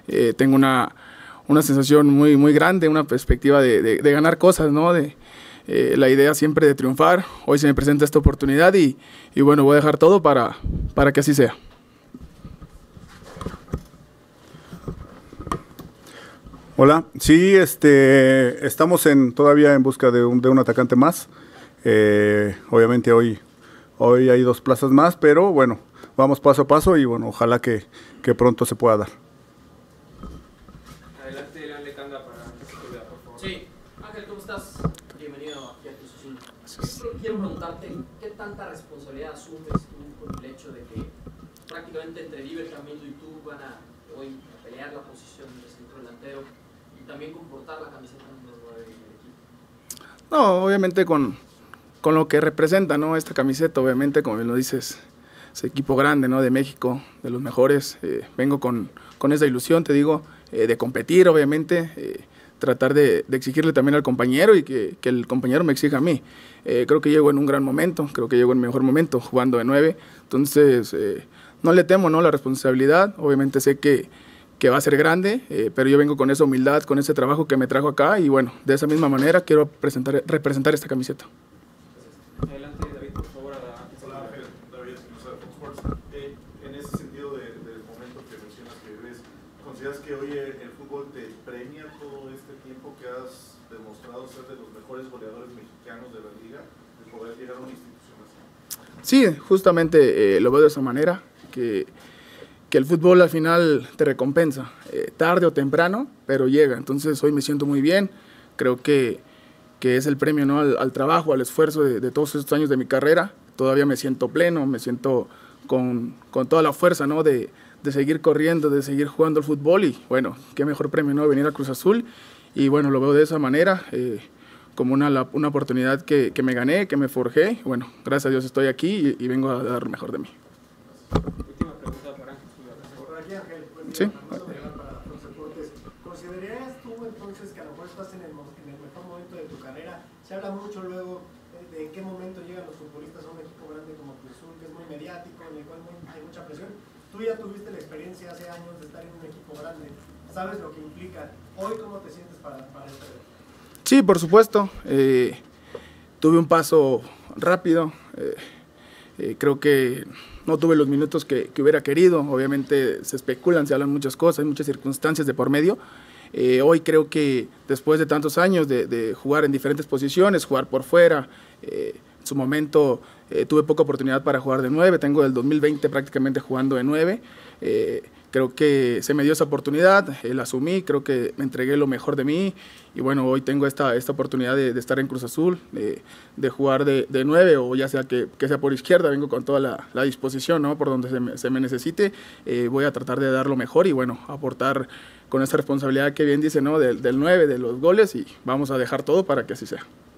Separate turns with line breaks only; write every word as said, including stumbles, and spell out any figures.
eh, tengo una, una sensación muy, muy grande, una perspectiva de, de, de ganar cosas, ¿no? De, eh, la idea siempre de triunfar. Hoy se me presenta esta oportunidad y, y bueno, voy a dejar todo para, para que así sea.
Hola, sí, este, estamos en, todavía en busca de un, de un atacante más. Eh, obviamente hoy, hoy hay dos plazas más, pero bueno, vamos paso a paso y bueno, ojalá que, que pronto se pueda dar.
Adelante, León Lecanda, para Ciudad, por favor.
Sí, Ángel, ¿cómo estás? Bienvenido aquí a Cruz Azul. Quiero preguntarte, ¿qué tanta responsabilidad asumes tú con el hecho de que prácticamente entre Diver Camilo y tú van a hoy a pelear la posición de centro delantero y también comportar la camiseta número nueve del equipo?
No, obviamente con, con lo que representa, ¿no? Esta camiseta, obviamente, como bien lo dices, es equipo grande, ¿no? De México, de los mejores. Eh, vengo con, con esa ilusión, te digo, eh, de competir, obviamente, eh, tratar de, de exigirle también al compañero y que, que el compañero me exija a mí. Eh, creo que llego en un gran momento, creo que llego en mi mejor momento, jugando de nueve. Entonces, eh, no le temo, ¿no? La responsabilidad, obviamente sé que que va a ser grande, eh, pero yo vengo con esa humildad, con ese trabajo que me trajo acá y bueno, de esa misma manera quiero presentar, representar esta camiseta.
Adelante, David, por favor. A la...
Hola, Ángel, David Espinosa de Fox Sports. Eh, en ese sentido de, del momento que mencionas que vives, ¿consideras que hoy el fútbol te premia todo este tiempo que has demostrado ser de los mejores goleadores mexicanos de la liga, de poder llegar a una institución así?
Sí, justamente eh, lo veo de esa manera, que que el fútbol al final te recompensa, eh, tarde o temprano, pero llega. Entonces hoy me siento muy bien, creo que, que es el premio, ¿no? al, al trabajo, al esfuerzo de, de todos estos años de mi carrera. Todavía me siento pleno, me siento con, con toda la fuerza, ¿no? de, de seguir corriendo, de seguir jugando al fútbol y bueno, qué mejor premio, ¿no? Venir a Cruz Azul y bueno, lo veo de esa manera, eh, como una, una oportunidad que, que me gané, que me forjé. Bueno, gracias a Dios estoy aquí y, y vengo a dar lo mejor de mí.
Última pregunta para Ángel.
Por aquí, Ángel, pues,
Sí.
para Fox Deportes. ¿Considerarías tú entonces que a lo mejor estás en el, en el mejor momento de tu carrera? Se habla mucho luego de, de en qué momento llegan los futbolistas a un equipo grande como Cruz Azul, que es muy mediático, en el cual muy, hay mucha presión. Tú ya tuviste la experiencia hace años de estar en un equipo grande, sabes lo que implica. Hoy, ¿cómo te sientes para, para esto?
Sí, por supuesto. Eh, tuve un paso rápido. Eh, eh, creo que no tuve los minutos que, que hubiera querido. Obviamente se especulan, se hablan muchas cosas, hay muchas circunstancias de por medio. Eh, hoy creo que después de tantos años de, de jugar en diferentes posiciones, jugar por fuera, eh, en su momento eh, tuve poca oportunidad para jugar de nueve. Tengo del dos mil veinte prácticamente jugando de nueve. Eh, Creo que se me dio esa oportunidad, eh, la asumí, creo que me entregué lo mejor de mí y bueno, hoy tengo esta, esta oportunidad de, de estar en Cruz Azul, de, de jugar de, de nueve o ya sea que, que sea por izquierda, vengo con toda la, la disposición, ¿no? Por donde se me, se me necesite, eh, voy a tratar de dar lo mejor y bueno, aportar con esa responsabilidad que bien dice, ¿no? Del, del nueve, de los goles y vamos a dejar todo para que así sea.